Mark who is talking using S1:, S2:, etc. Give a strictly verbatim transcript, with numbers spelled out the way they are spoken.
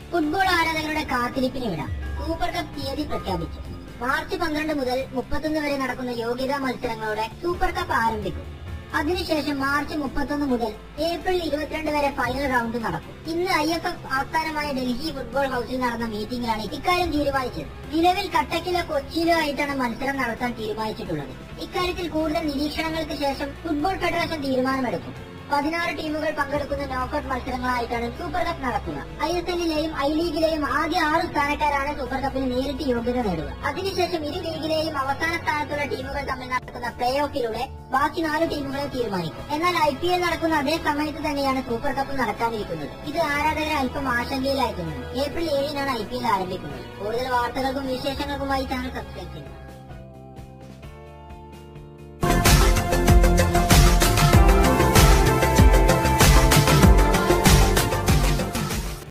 S1: Football ആരാധകരുടെ കാത്തിരിപ്പിന് വിടാം. സൂപ്പർ കപ്പ് തീയതി പ്രഖ്യാപിച്ചു. മാർച്ച് പന്ത്രണ്ട് മുതൽ മുപ്പത്തൊന്ന് വരെ നടക്കുന്ന യോഗ്യതാ മത്സരങ്ങളോടെ സൂപ്പർ കപ്പ് ആരംഭിക്കും. അതിനുശേഷം മാർച്ച് മുപ്പത്തൊന്ന് മുതൽ ഏപ്രിൽ ഇരുപത്തിരണ്ട് വരെ ഫൈനൽ റൗണ്ട് നടക്കും. ഇന്ന് ഐ എഫ് എഫ് ആസ്ഥാനമായ ഡൽഹി ഫുട്ബോൾ ഹൌസിൽ നടന്ന മീറ്റിംഗിലാണ് ഇക്കാര്യം തീരുമാനിച്ചത്. നിലവിൽ കട്ടക്കിലോ കൊച്ചിയിലോ ആയിട്ടാണ് മത്സരം നടത്താൻ തീരുമാനിച്ചിട്ടുള്ളത്. ഇക്കാര്യത്തിൽ കൂടുതൽ നിരീക്ഷണങ്ങൾക്ക് ശേഷം ഫുട്ബോൾ ഫെഡറേഷൻ തീരുമാനമെടുക്കും. പതിനാറ് ടീമുകൾ പങ്കെടുക്കുന്ന നോക്കൌട്ട് മത്സരങ്ങളായിട്ടാണ് സൂപ്പർ കപ്പ് നടക്കുക. ഐ എസ് എല്ലിലെയും ഐ ലീഗിലെയും ആദ്യ ആറ് സ്ഥാനക്കാരാണ് സൂപ്പർ കപ്പിന് നേരിട്ട് യോഗ്യത നേടുക. അതിനുശേഷം ഇരു ലീഗിലെയും അവസാന സ്ഥാനത്തുള്ള ടീമുകൾ തമ്മിൽ നടക്കുന്ന പ്ലേ ഓഫിലൂടെ ബാക്കി നാല് ടീമുകളെ തീരുമാനിക്കും. എന്നാൽ ഐ പി എൽ നടക്കുന്ന അതേ സമയത്ത് തന്നെയാണ് സൂപ്പർ കപ്പ് നടക്കാനിരിക്കുന്നത്. ഇത് ആരാധകരെ അല്പം ആശങ്കയിലായിരിക്കുന്നത്. ഏപ്രിൽ ഏഴിനാണ് ഐ പി എൽ ആരംഭിക്കുന്നത്. കൂടുതൽ വാർത്തകൾക്കും വിശേഷങ്ങൾക്കുമായി ചാനൽ സബ്സ്ക്രൈബ് ചെയ്യുക.